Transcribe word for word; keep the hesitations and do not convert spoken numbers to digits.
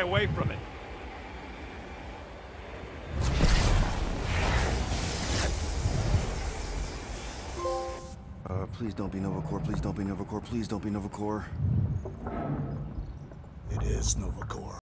away from it. Uh, please don't be Nova Corps, please don't be Nova Corps, please don't be Nova Corps. It is Nova Corps.